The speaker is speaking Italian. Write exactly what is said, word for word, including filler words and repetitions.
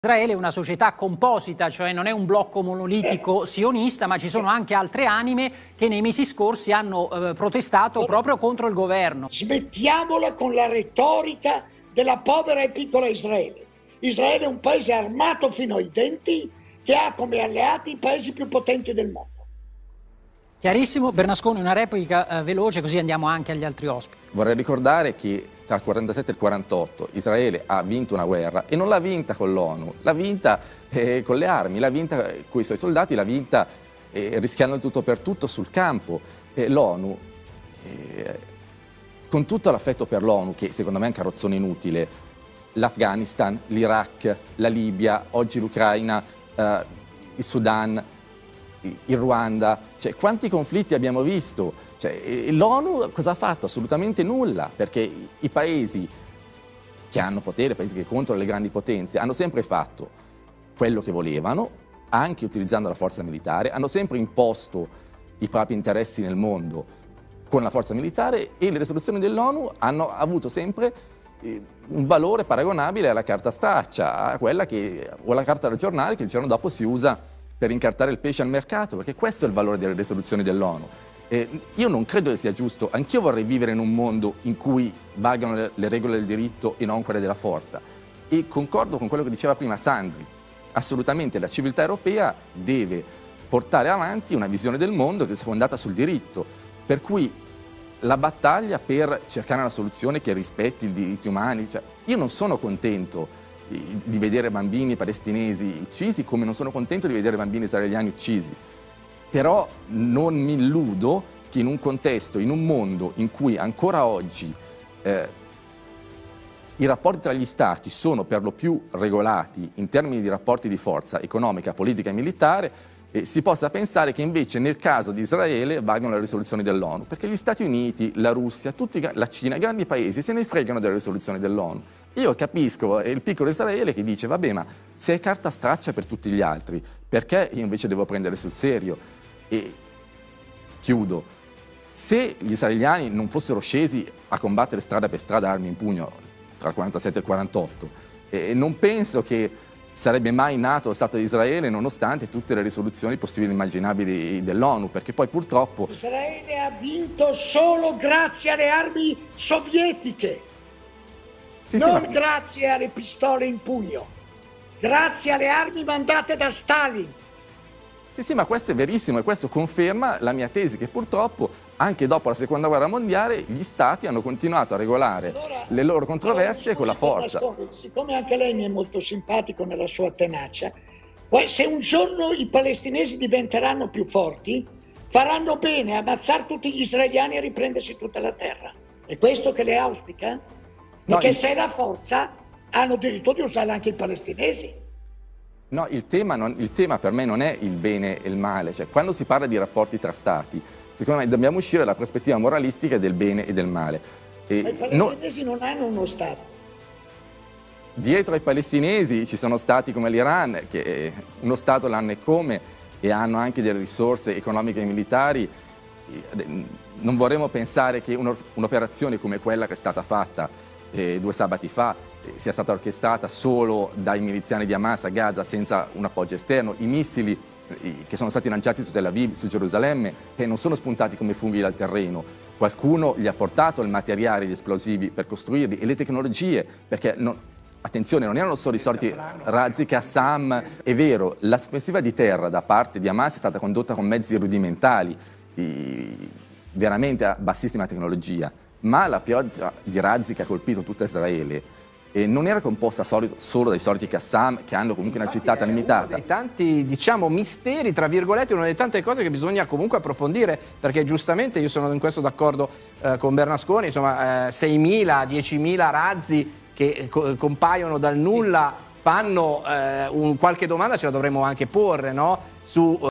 Israele è una società composita, cioè non è un blocco monolitico sionista, ma ci sono anche altre anime che nei mesi scorsi hanno eh, protestato proprio contro il governo. Smettiamola con la retorica della povera e piccola Israele. Israele è un paese armato fino ai denti che ha come alleati i paesi più potenti del mondo. Chiarissimo. Bernasconi, una replica eh, veloce, così andiamo anche agli altri ospiti. Vorrei ricordare che tra il quarantasette e il quarantotto Israele ha vinto una guerra e non l'ha vinta con l'ONU, l'ha vinta eh, con le armi, l'ha vinta con i suoi soldati, l'ha vinta eh, rischiando il tutto per tutto sul campo. Eh, L'ONU, eh, con tutto l'affetto per l'ONU, che secondo me è un carrozzone inutile, l'Afghanistan, l'Iraq, la Libia, oggi l'Ucraina, eh, il Sudan, il Ruanda, cioè quanti conflitti abbiamo visto? Cioè, l'ONU cosa ha fatto? Assolutamente nulla, perché i paesi che hanno potere, i paesi che controllano le grandi potenze, hanno sempre fatto quello che volevano, anche utilizzando la forza militare, hanno sempre imposto i propri interessi nel mondo con la forza militare e le risoluzioni dell'ONU hanno avuto sempre un valore paragonabile alla carta straccia, a quella che, o alla carta del giornale che il giorno dopo si usa per incartare il pesce al mercato, perché questo è il valore delle risoluzioni dell'ONU. Eh, io non credo che sia giusto, anch'io vorrei vivere in un mondo in cui valgano le, le regole del diritto e non quelle della forza. E concordo con quello che diceva prima Sandri, assolutamente la civiltà europea deve portare avanti una visione del mondo che sia fondata sul diritto, per cui la battaglia per cercare una soluzione che rispetti i diritti umani, cioè, io non sono contento di vedere bambini palestinesi uccisi, come non sono contento di vedere bambini israeliani uccisi. Però non mi illudo che in un contesto, in un mondo in cui ancora oggi eh, i rapporti tra gli stati sono per lo più regolati in termini di rapporti di forza economica, politica e militare, eh, si possa pensare che invece nel caso di Israele valgono le risoluzioni dell'ONU, perché gli Stati Uniti, la Russia, tutti, la Cina, i grandi paesi se ne fregano delle risoluzioni dell'ONU. Io capisco il piccolo Israele che dice vabbè, ma se è carta straccia per tutti gli altri, perché io invece devo prendere sul serio? E chiudo, se gli israeliani non fossero scesi a combattere strada per strada, armi in pugno, tra il quarantasette e il quarantotto, eh, non penso che sarebbe mai nato lo Stato di Israele nonostante tutte le risoluzioni possibili e immaginabili dell'ONU, perché poi purtroppo Israele ha vinto solo grazie alle armi sovietiche, sì, non sì, ma... grazie alle pistole in pugno, grazie alle armi mandate da Stalin. Sì, sì, ma questo è verissimo e questo conferma la mia tesi che purtroppo anche dopo la seconda guerra mondiale gli stati hanno continuato a regolare allora, le loro controversie allora, con la forza. Nascondi, siccome anche lei mi è molto simpatico nella sua tenacia, se un giorno i palestinesi diventeranno più forti, faranno bene a ammazzare tutti gli israeliani e riprendersi tutta la terra. È questo che le auspica? Perché no, se è la forza, hanno diritto di usarla anche i palestinesi. No, il tema, non, il tema per me non è il bene e il male, cioè quando si parla di rapporti tra stati, secondo me dobbiamo uscire dalla prospettiva moralistica del bene e del male. E Ma i palestinesi no, non hanno uno Stato. Dietro ai palestinesi ci sono stati come l'Iran, che uno Stato l'hanno e come, e hanno anche delle risorse economiche e militari. Non vorremmo pensare che un'operazione come quella che è stata fatta eh, due sabati fa sia stata orchestrata solo dai miliziani di Hamas a Gaza senza un appoggio esterno. I missili che sono stati lanciati su Tel Aviv, su Gerusalemme, che non sono spuntati come funghi dal terreno. Qualcuno gli ha portato il materiale, gli esplosivi per costruirli e le tecnologie, perché non, attenzione, non erano solo i soliti razzi Qassam. È vero, l'offensiva di terra da parte di Hamas è stata condotta con mezzi rudimentali, veramente a bassissima tecnologia, ma la pioggia di razzi che ha colpito tutta Israele e non era composta solo dai soliti Qassam, che hanno comunque Infatti una città limitata. Uno dei tanti, diciamo, misteri, tra virgolette, una delle tante cose che bisogna comunque approfondire, perché giustamente io sono in questo d'accordo eh, con Bernasconi, insomma, eh, seimila, diecimila razzi che co compaiono dal nulla fanno eh, un, qualche domanda ce la dovremmo anche porre, no? Su